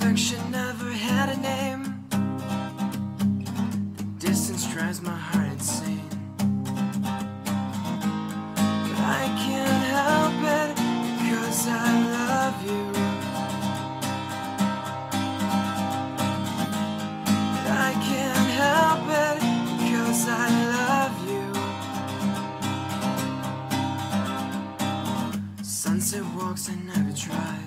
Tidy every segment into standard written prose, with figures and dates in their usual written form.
Perfection never had a name. The distance drives my heart insane. But I can't help it, 'cause I love you. But I can't help it, 'cause I love you. Sunset walks I never tried.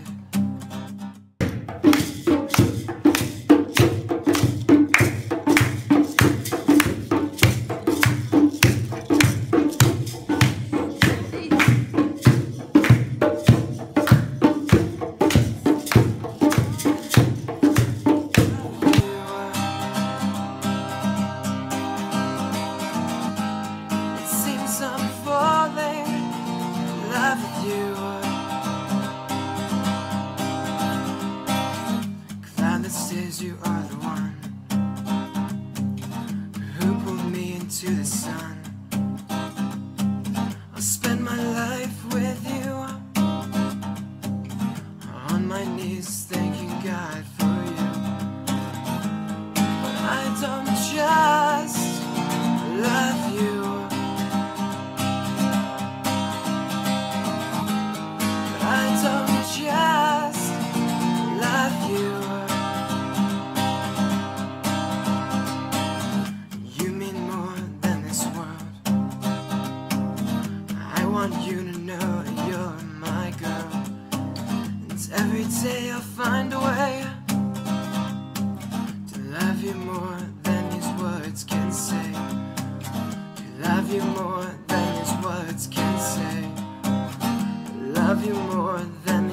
I'm falling in love with you. Cloud that says you are the one who pulled me into the sun. I'll spend my life with you, on my knees thanking God for you. But I don't just love you, just love you. You mean more than this world. I want you to know you're my girl. And every day I'll find a way to love you more than these words can say. To love you more than these words can say. Love you more than